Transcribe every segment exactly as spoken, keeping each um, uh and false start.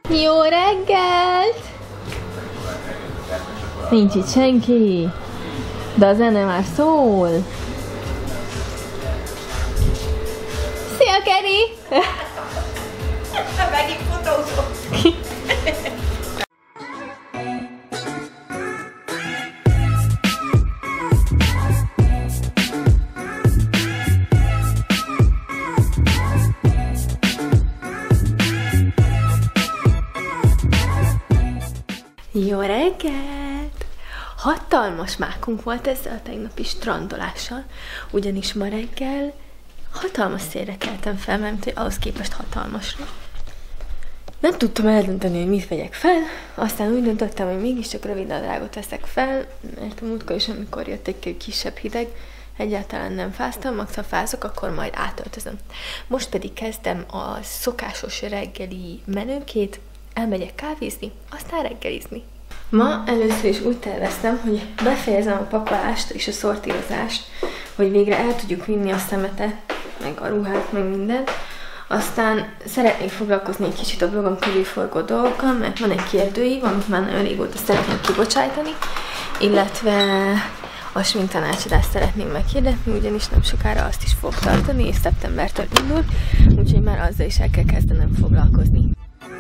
Jó reggelt! Nincs itt senki, de a zene már szól. Szia, Keri! Megint fotózok! Jó reggelt! Hatalmas mákunk volt ezzel a tegnapi strandolással, ugyanis ma reggel hatalmas szélre keltem fel, mert hogy ahhoz képest hatalmasra. Nem tudtam eldönteni, hogy mit vegyek fel, aztán úgy döntöttem, hogy mégiscsak rövid nadrágot veszek fel, mert a múltkor is, amikor jött egy kisebb hideg, egyáltalán nem fáztam, max ha fázok, akkor majd átöltözöm. Most pedig kezdem a szokásos reggeli menőkét, elmegyek kávézni, aztán reggelizni. Ma először is úgy terveztem, hogy befejezem a pakolást és a szortírozást, hogy végre el tudjuk vinni a szemetet, meg a ruhát, meg mindent. Aztán szeretnék foglalkozni egy kicsit a blogom körülforgó dolgokkal, mert van egy kérdőív, amit már nagyon régóta szeretném kibocsájtani, illetve a sminktanácsadást szeretném meghirdetni, ugyanis nem sokára azt is fog tartani, és szeptembertől indul, úgyhogy már azzal is el kell kezdenem foglalkozni.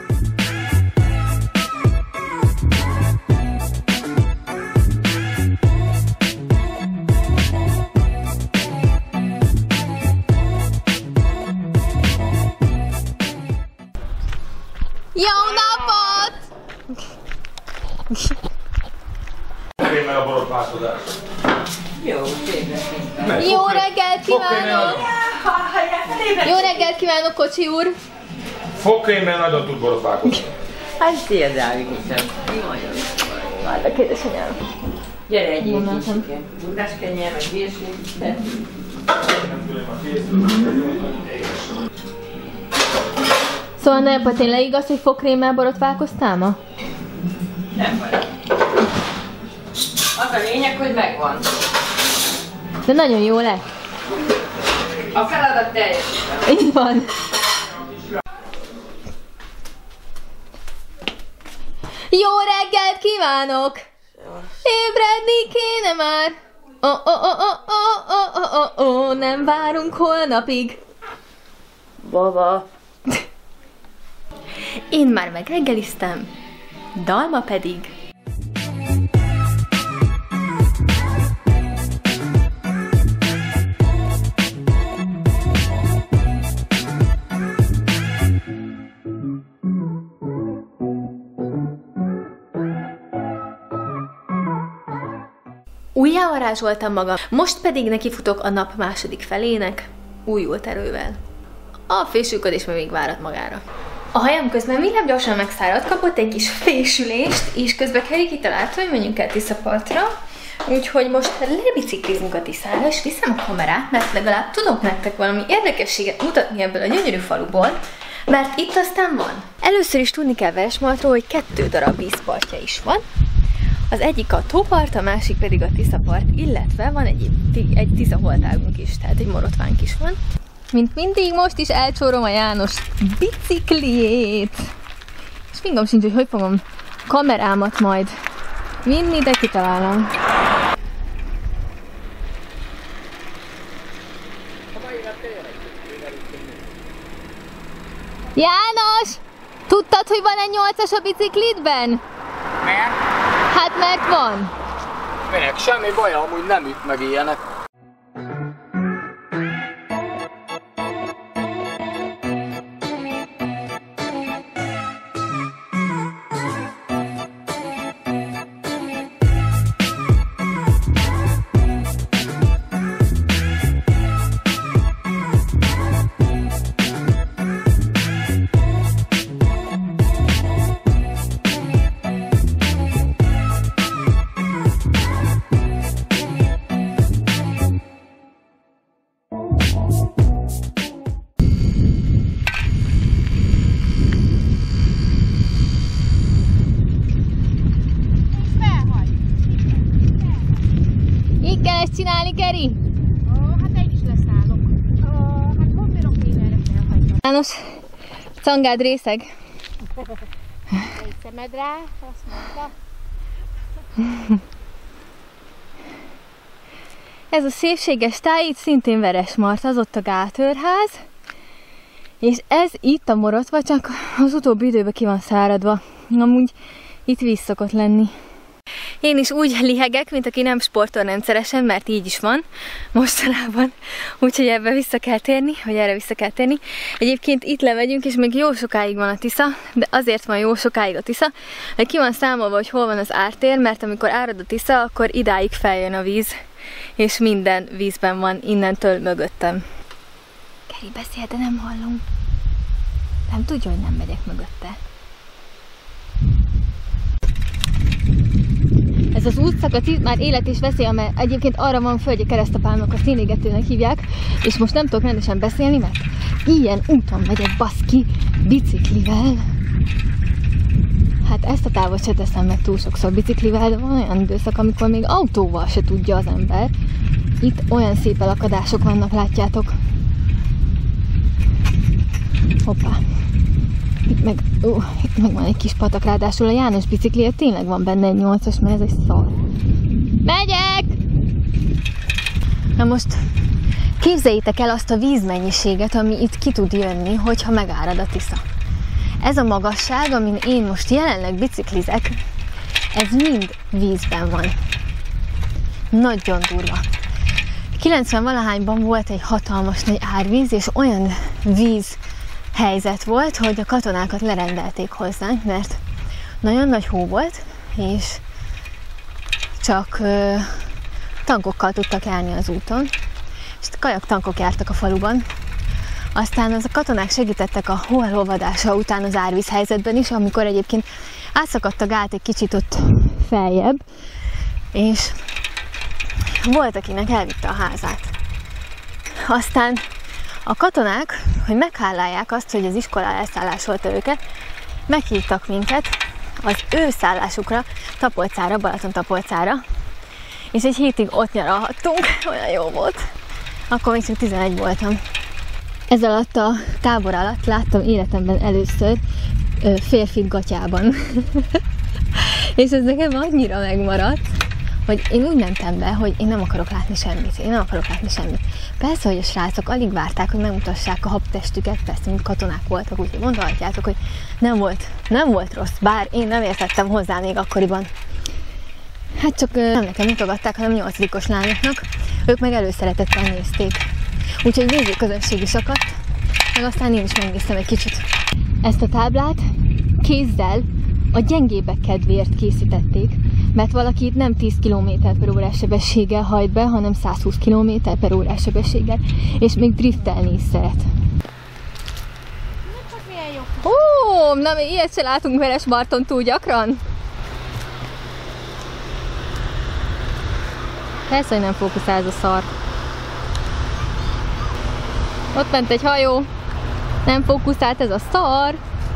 Jó napot! Fogj meg a borotválkozás! Jó, Jó reggelt kívánok! Jó reggelt kívánok, kocsi úr! Fogkrémmel nagyon tud borotválkozni. Hát térdálik hiszem. Mi nagyon? Várlak, édesanyám. Gyere egy ilyen kicsiken. Burdás kenyér, meg hírség. Szóval ne, tényleg igaz, hogy fogkrémmel borotválkoztál ma? Nem van. Az a lényeg, hogy megvan. De nagyon jó lett. A feladat teljesítem. Így van. Jó reggelt kívánok! Ébredni kéne már! Ó, ó, ó, ó, ó, ó, ó, ó, nem várunk holnapig. Baba. Én már megreggeliztem, Dalma pedig. Újjá varázsoltam magam, most pedig nekifutok a nap második felének, újult erővel. A fésülködés még várat magára. A hajam közben villább gyorsan megszáradt, kapott egy kis fésülést, és közben Keri kitalálta, hogy menjünk el Tiszapartra. Úgyhogy most lebiciklizünk a Tiszára, és viszem a kamerát, mert legalább tudok nektek valami érdekességet mutatni ebből a gyönyörű faluból, mert itt aztán van. Először is tudni kell Veresmaltról, hogy kettő darab vízpartja is van. Az egyik a tópart, a másik pedig a Tiszapart, illetve van egy, egy tiszaholtágunk is, tehát egy morotvánk is van. Mint mindig, most is elcsórom a János bicikliét. És fingom sincs, hogy hogy fogom kamerámat majd vinni, de kitalálom. János! Tudtad, hogy van egy nyolcas a biciklidben? Miért? Hát mert van. Minek? Semmi baj, amúgy nem üt meg ilyenek. Csinálni, Keri? Ó, hát egy is leszállok. Ó, hát hogy bírok én erre felhagyni? János, cangád részeg. Medve rá, azt mondta. Ez a szépséges táj, itt szintén Veresmart, az ott a Gátőrház. És ez itt a Morotva, csak az utóbbi időben ki van száradva. Amúgy itt víz szokott lenni. Én is úgy lihegek, mint aki nem sportol rendszeresen, mert így is van mostanában. Úgyhogy ebbe vissza kell térni, vagy erre vissza kell térni. Egyébként itt lemegyünk, és még jó sokáig van a Tisza, de azért van jó sokáig a Tisza, mert ki van számolva, hogy hol van az ártér, mert amikor árad a Tisza, akkor idáig feljön a víz, és minden vízben van innentől mögöttem. Keri beszél, de nem hallom. Nem tudja, hogy nem megyek mögötte. Ez az útszakasz itt már élet és veszély, mert egyébként arra van föl, hogy a keresztapálmok a szénégetőnek hívják, és most nem tudok rendesen beszélni, mert ilyen úton megyek, baszki, biciklivel. Hát ezt a távot se teszem meg túl sokszor biciklivel, de van olyan időszak, amikor még autóval se tudja az ember. Itt olyan szép elakadások vannak, látjátok. Hoppá. Itt meg, ó, itt meg van egy kis patak, ráadásul a János bicikliért tényleg van benne egy nyolcas, mert ez egy szar. Megyek! Na most képzeljétek el azt a vízmennyiséget, ami itt ki tud jönni, hogyha megárad a Tisza. Ez a magasság, amin én most jelenleg biciklizek, ez mind vízben van. Nagyon durva. kilencven valahányban volt egy hatalmas nagy árvíz, és olyan víz helyzet volt, hogy a katonákat lerendelték hozzánk, mert nagyon nagy hó volt, és csak ö, tankokkal tudtak járni az úton, és kajaktankok jártak a faluban. Aztán az a katonák segítettek a hó elolvadása után az árvíz helyzetben is, amikor egyébként átszakadt a gát egy kicsit ott feljebb, és volt, akinek elvitte a házát. Aztán a katonák, hogy meghálálják azt, hogy az iskola elszállásolta őket, meghívtak minket az ő szállásukra, Tapolcára, Balaton-Tapolcára, és egy hétig ott nyaralhattunk, olyan jó volt. Akkor még csak tizenegy voltam. Ez alatt a tábor alatt láttam életemben először férfit gatyában. És ez nekem annyira megmaradt, hogy én úgy mentem be, hogy én nem akarok látni semmit, én nem akarok látni semmit. Persze, hogy a srácok alig várták, hogy megmutassák a habtestüket, persze, mint katonák voltak, úgyhogy mondhatjátok, hogy nem volt, nem volt rossz, bár én nem értettem hozzá még akkoriban. Hát csak nem nekem mutogatták, hanem nyolcadikos lányoknak, ők meg előszeretettel nézték. Úgyhogy nézőközönség is akadt, meg aztán én is megnéztem egy kicsit. Ezt a táblát kézzel a gyengébbek kedvéért készítették, mert valaki itt nem tíz kilométer per órás sebességgel hajt be, hanem száz húsz kilométer per órás sebességgel, és még driftelni is szeret. Ó, na mi ilyet se látunk Veresmarton túl gyakran. Persze, hogy nem fókuszál ez a szar. Ott ment egy hajó, nem fókuszált ez a szar.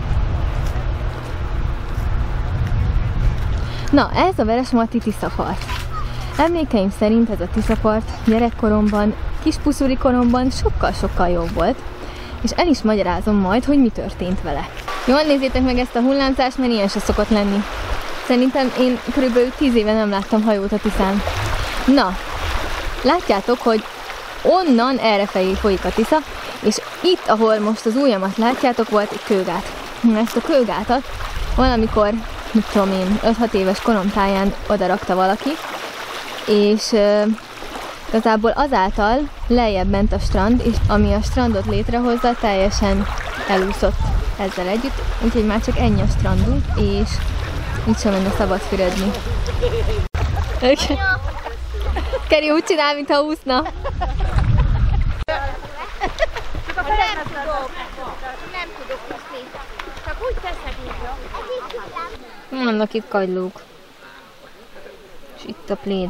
Na, ez a Veresmarty Tiszapart. Emlékeim szerint ez a Tiszapart gyerekkoromban, kispuszuri koromban sokkal-sokkal jobb volt, és el is magyarázom majd, hogy mi történt vele. Jól nézzétek meg ezt a hullámzást, mert ilyen se szokott lenni. Szerintem én körülbelül tíz éve nem láttam hajót a Tiszán. Na, látjátok, hogy onnan errefelé folyik a Tisza, és itt, ahol most az ujjamat látjátok, volt egy kőgát. Ezt a kőgátat valamikor, mit tudom én, öt-hat éves koromtáján oda rakta valaki, és e, igazából azáltal lejjebb ment a strand, és ami a strandot létrehozza, teljesen elúszott ezzel együtt, úgyhogy már csak ennyi a strandunk, és itt sem menne szabad füredni. Keri úgy csinál, mintha úszna. Nem tudok, nem tudok úszni. Csak úgy teszek, mint Vannak itt kagylók. És itt a pléd.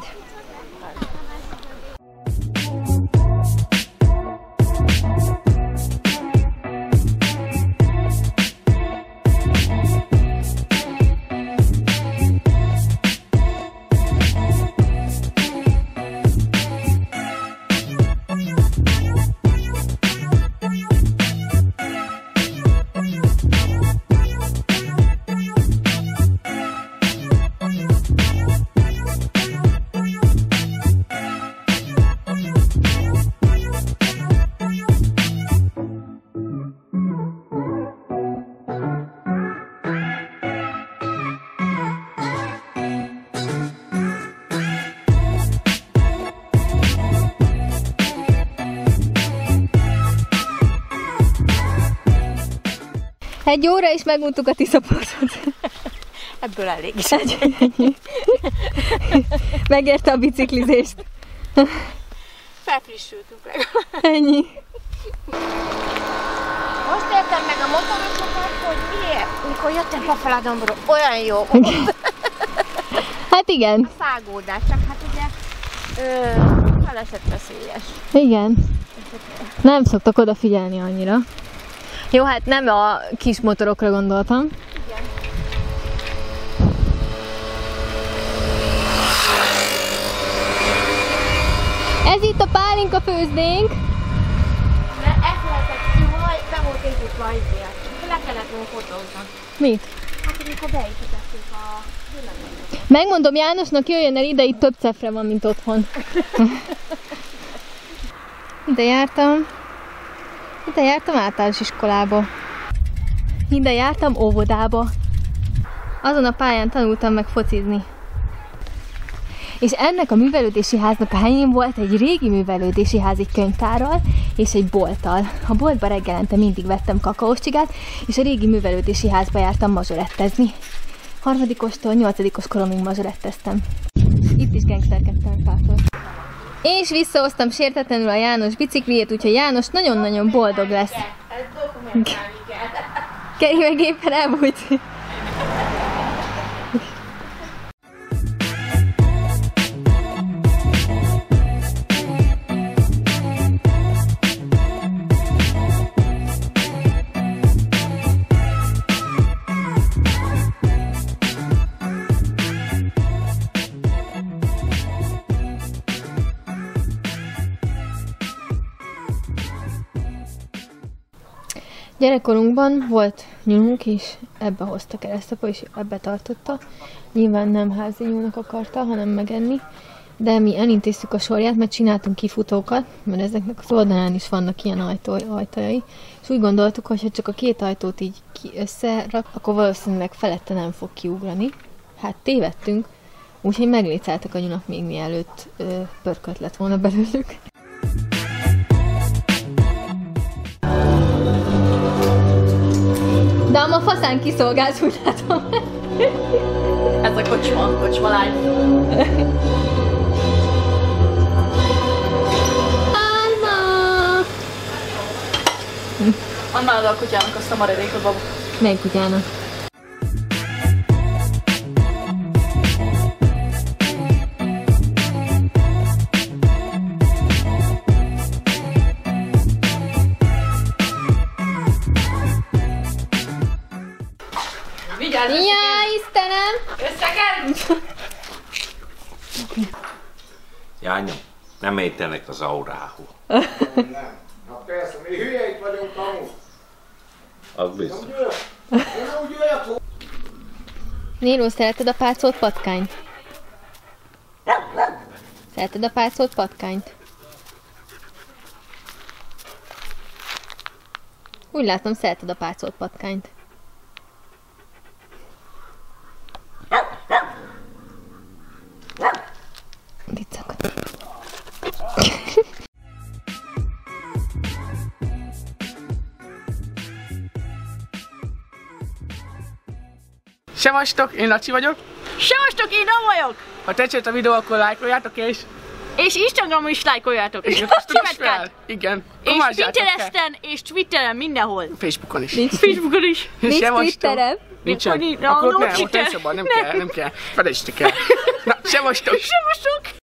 Egy óra is megmondtuk a Tiszapartot. Ebből elég is. Megérte a biciklizést. Felfrissültünk meg. Ennyi. Most értem meg a motorosokat, hogy miért, amikor jöttem befelé a dombról, olyan jó volt. Hát igen. A szágódás, csak hát ugye ö, baleset veszélyes. Igen. Nem szoktak odafigyelni annyira. Jó, hát nem a kis motorokra gondoltam. Igen. Ez itt a pálinka főzdénk. Mert ezt lehetett szúvaj, be volt építve a izért. Le kellett volna fotózni. Mit? Hát amikor beépítettük a gyűlöletet. Megmondom Jánosnak, jöjjön el ide, itt több cefre van, mint otthon. Ide jártam. Ide jártam általános iskolába. Ide jártam óvodába. Azon a pályán tanultam meg focizni. És ennek a művelődési háznak a helyén volt egy régi művelődési ház egy könyvtárral és egy bolttal. A boltba reggelente mindig vettem kakaós csigát, és a régi művelődési házba jártam mazsorettezni. Harmadikostól nyolcadikos koromig mazsoretteztem. Itt is gengszerkedtem pártól. És visszahoztam sértetlenül a János bicikliét, úgyhogy János nagyon-nagyon boldog lesz. Ez dokumentálni kell. Keri meg éppen elbújt. Gyerekkorunkban volt nyúlunk is, ebbe hozta keresztapa, és ebbe tartotta. Nyilván nem házi nyúlnak akarta, hanem megenni. De mi elintéztük a sorját, mert csináltunk kifutókat, mert ezeknek az oldalán is vannak ilyen ajtó, ajtajai. És úgy gondoltuk, hogy ha csak a két ajtót így ki összerak, akkor valószínűleg felette nem fog kiugrani. Hát tévedtünk, úgyhogy meglécáltak a nyulak még mielőtt ö, pörkölt lett volna belőlük. De a faszán kiszolgálsz, úgy látom. Ez a kocsma, kocsma lány. Anna! Annál oda a kutyának azt a maradékot, babu. Melyik kutyának? Vigyázz! Ja, Istenem! Összekent! Jányom, nem értenek az aurához. Nem. Hát persze, mi hülyeik vagyunk, tanul. Az biztos. Én úgy jöjjek. Néló, szereted a pácolt patkányt? Szereted a pácolt patkányt? Úgy látom, szereted a pácolt patkányt. Viccakat. Sevastok, én Laci vagyok. Sevastok, én nem vagyok! Ha tetszett a videó, akkor lájkoljátok és... És Instagramon is lájkoljátok. És osztatok is fel. Igen. És Omázsátok Pinteresten és Twitteren mindenhol. el. Facebookon is. Facebookon is. Nincs Sevastok. Twitterem? Nincsen. Nincs, Akkor no, nem, ott Twitter. nem szabad, nem kell, nem kell. Felejtstek el. Na, sevastok. Sevastok!